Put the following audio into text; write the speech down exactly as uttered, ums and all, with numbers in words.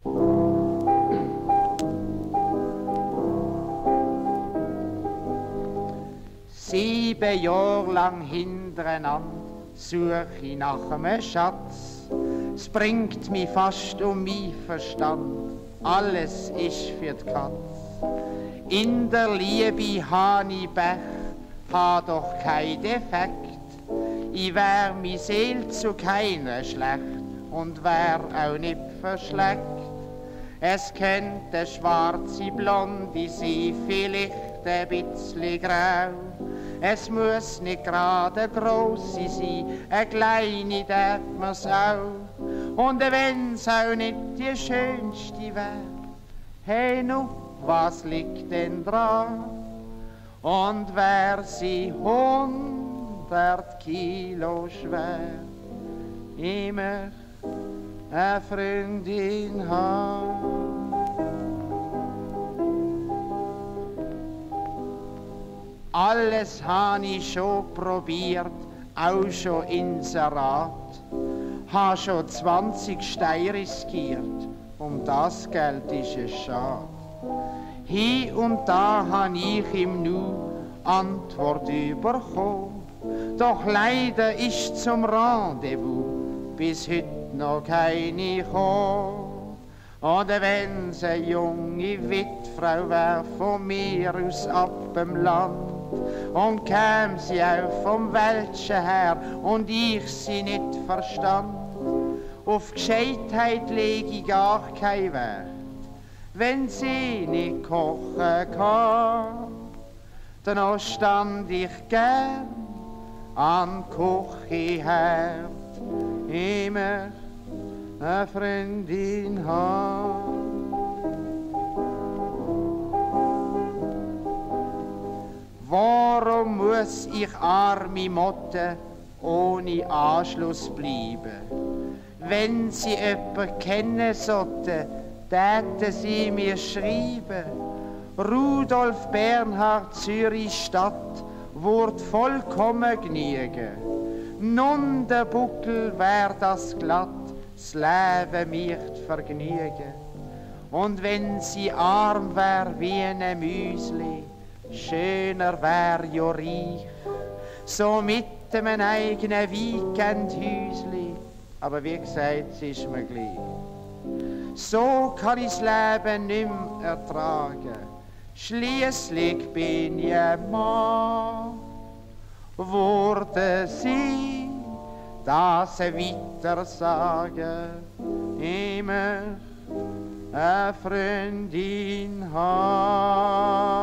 Sieben Jahre lang hintereinander such ich nach einem Schatz. Es bringt mich fast um mein Verstand, alles ist für die Katz. In der Liebe han ich Pech, ha doch kein Defekt. Ich wär mi Seel zu keiner schlecht und wär auch nicht verschleckt. Es könnte schwarze Blonde sein, vielleicht ein bisschen grau. Es muss nicht gerade grosse sein, eine kleine darf man's auch. Und wenn's auch nicht die schönste wär, hey nu, was liegt denn dran? Und wär sie hundert Kilo schwer, immer eine Freundin haben. Alles han ich schon probiert, auch schon Inserat. Ha schon zwanzig Steine riskiert, um das Geld ist es schade. Hier und da han ich im Nu Antwort überkommen, doch leider ist zum Rendezvous bis heute noch keine gekommen. Oder wenn's eine junge Witfrau wär von mir aus ab dem Land und käm sie auch vom Welschen her und ich sie nicht verstand, auf Gescheitheit leg ich gar kein Wert, wenn sie nicht kochen kann, dann stand ich gern am Küchenherd, immer eine Freundin haben. Warum muss ich arme Motte ohne Anschluss bleiben? Wenn sie jemanden kennen sollten, täten sie mir schreiben. Rudolf Bernhard, Zürich Stadt, würd vollkommen genügen. Nun der Buckel wär das glatt, das Leben mich vergnügen. Und wenn sie arm wär wie ein Müsli, schöner wär jo reich, so mit einem eigenen Weekendhäusli, aber wie gesagt, es ist mir gleich. So kann ich das Leben nicht mehr ertragen, schliesslich bin ich ein Mann. Wurde sie das weiter sagen, immer eine Freundin haben.